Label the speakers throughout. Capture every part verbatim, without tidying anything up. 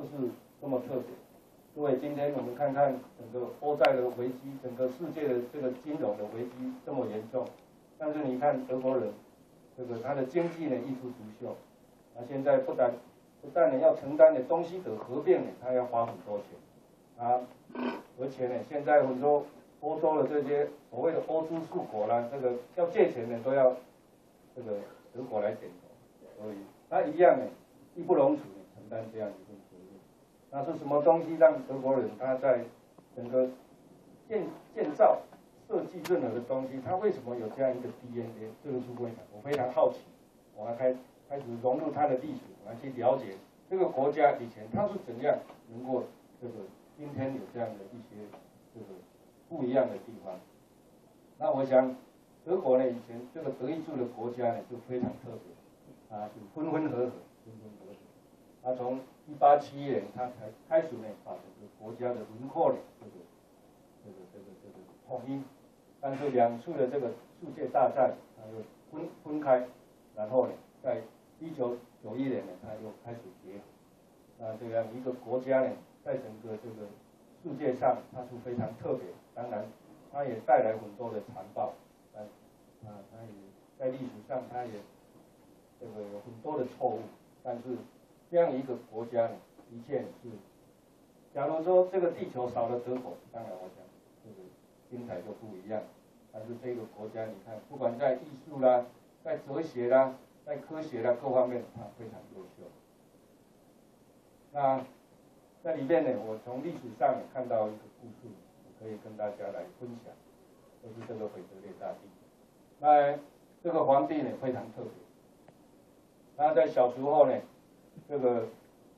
Speaker 1: 就是这么特别。各位，今天我们看看整个欧债的危机，整个世界的这个金融的危机这么严重，但是你看德国人，这个他的经济呢一枝独秀，那现在不但不但呢要承担的东西德合并呢，他要花很多钱，啊，而且呢现在很多欧洲的这些所谓的欧洲诸国啦，这个要借钱呢都要这个德国来点头，所以他一样呢义不容辞的承担这样一份责任。那是什么东西让德国人他在整个建建造设计任何的东西，他为什么有这样一个 D N A？ 这个是为什么？我非常好奇，我要开开始融入它的历史，我要去了解这个国家以前它是怎样能够这个今天有这样的一些这个不一样的地方。那我想德国呢以前这个德意志的国家呢就非常特别，啊，就分分合合，分分合合。他从一八七一年他才开始呢把整个国家的轮廓呢这个这个这个这个统一。但是两次的这个世界大战，它又分分开，然后呢，在一九九一年呢，它又开始结合。那这样一个国家呢，在整个这个世界上，它是非常特别。当然，它也带来很多的残暴，啊，啊，它也在历史上，它也这个有很多的错误。但是这样一个国家呢，一切是，假如说这个地球少了德国，当然我想这个精彩就不一样。但是这个国家，你看，不管在艺术啦，在哲学啦，在科学啦各方面，它非常优秀。那在里面呢，我从历史上看到一个故事，我可以跟大家来分享，就是这个腓特烈大帝。那这个皇帝呢非常特别，他在小时候呢，这个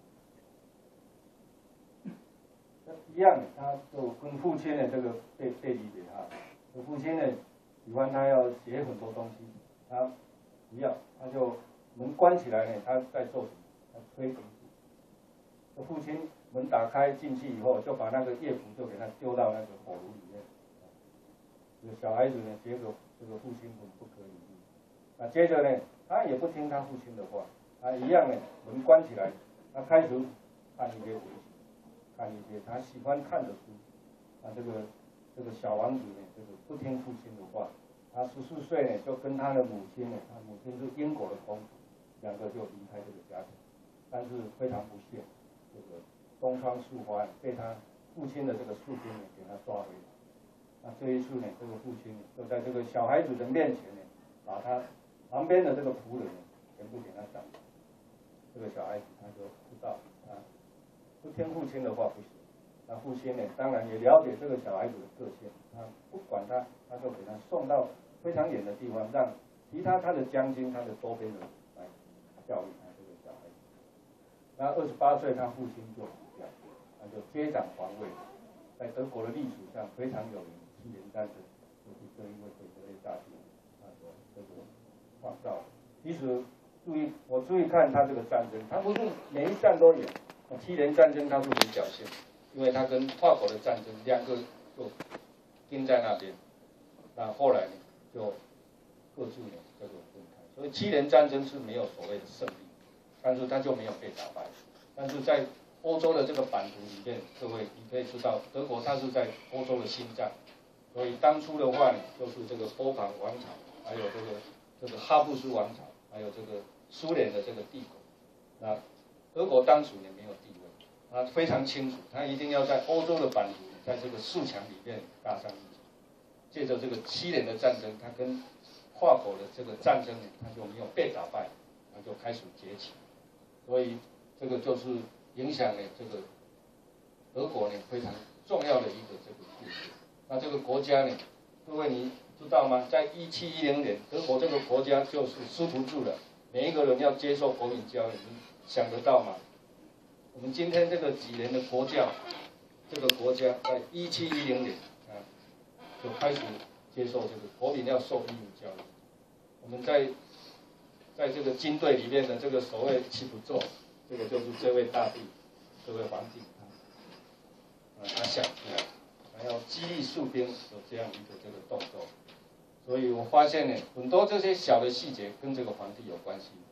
Speaker 1: 一样，他就跟父亲的这个被被离别哈。父亲呢喜欢他要写很多东西，他不要，他就门关起来呢，他在做什么？他吹笛子。父亲门打开进去以后，就把那个乐谱就给他丢到那个火炉里面。这个小孩子呢，结果这个父亲很不可理喻。那接着呢，他也不听他父亲的话，他一样呢，门关起来，他开始看一些文学，看一些他喜欢看的书。那这个这个小王子呢，这个不听父亲的话，他十四岁呢，就跟他的母亲呢，他母亲是英国的公主，两个就离开这个家庭。但是非常不幸，这个东窗事发被他父亲的这个士兵呢给他抓回来。那这一次呢，这个父亲就在这个小孩子的面前呢，把他旁边的这个仆人呢全部给他斩了。这个小孩子他就知道啊，不听父亲的话不行。那父亲呢，当然也了解这个小孩子的个性，他不管他，他就给他送到非常远的地方，让其他他的将军、他的周边的人来教育他这个小孩子。那二十八岁，他父亲就死掉，他就接掌皇位。在德国的历史上非常有名，七年战争就是这一位腓特烈大帝他所这个创造的。其实注意，我注意看他这个战争，他不是每一战都有，七年战争他是没表现。因为他跟法国的战争，两个就盯在那边，那后来呢就各自呢这个分开，所以七年战争是没有所谓的胜利，但是他就没有被打败。但是在欧洲的这个版图里面，各位你可以知道，德国它是在欧洲的心脏，所以当初的话呢，就是这个波旁王朝，还有这个这个哈布斯王朝，还有这个苏联的这个帝国，那德国当时也没有地位。他非常清楚，他一定要在欧洲的版图，在这个四强里面搭上一脚。借着这个七年的战争，他跟法国的这个战争呢，他就没有被打败，他就开始崛起。所以这个就是影响了这个德国呢非常重要的一个这个故事。那这个国家呢，各位你知道吗？在一七一零年，德国这个国家就是吃不住了，每一个人要接受国民教育，你想得到吗？我们今天这个几年的国教，这个国家在一七一零年啊就开始接受这个国民要受义务教育。我们在在这个军队里面的这个所谓七不做，这个就是这位大帝，这位皇帝啊，他想出来，还要激励士兵有这样一个这个动作。所以我发现呢，很多这些小的细节跟这个皇帝有关系。我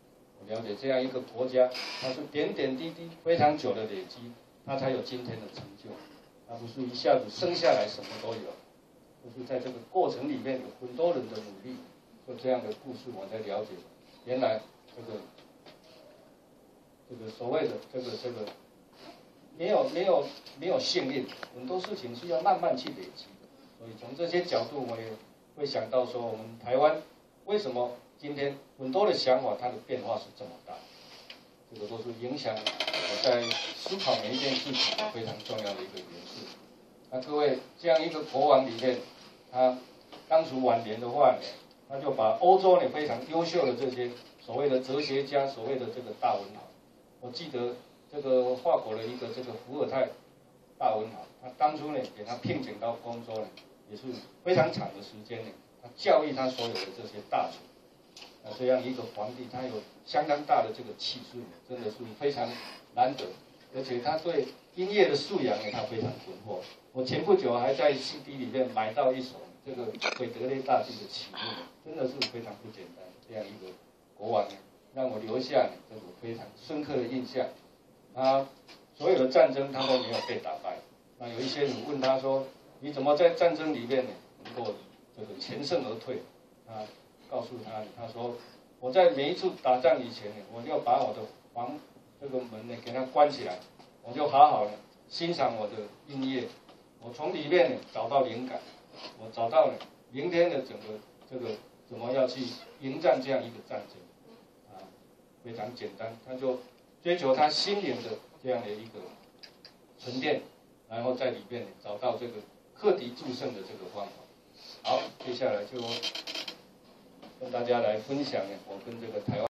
Speaker 1: 了解这样一个国家，它是点点滴滴非常久的累积，它才有今天的成就，而不是一下子生下来什么都有，就是在这个过程里面有很多人的努力，就这样的故事我才了解，原来这个这个所谓的这个这个没有没有没有幸运，很多事情是要慢慢去累积的，所以从这些角度我也会想到说，我们台湾为什么今天很多的想法它的变化是这么大，这个都是影响我在思考每一件事情非常重要的一个元素。那各位，这样一个国王里面，他当初晚年的话呢，他就把欧洲呢非常优秀的这些所谓的哲学家，所谓的这个大文豪，我记得这个法国的一个这个伏尔泰大文豪，他当初呢给他聘请到欧洲呢，也是非常长的时间呢，他教育他所有的这些大臣。那这样一个皇帝，他有相当大的这个气势，真的是非常难得，而且他对音乐的素养呢，他非常浑厚。我前不久还在 C D 里面买到一首这个韦德雷大帝的曲目，真的是非常不简单。这样一个国王呢，让我留下这个非常深刻的印象。他所有的战争他都没有被打败。那有一些人问他说：“你怎么在战争里面呢能够这个全胜而退？”他告诉他，他说：“我在每一次打仗以前呢，我就把我的房这个门呢给它关起来，我就好好的欣赏我的音乐。我从里面呢找到灵感，我找到了明天的整个这个怎么要去迎战这样一个战争，啊，非常简单，他就追求他心灵的这样的一个沉淀，然后在里面呢找到这个克敌制胜的这个方法。好，接下来就跟大家来分享呢，我跟这个台湾。”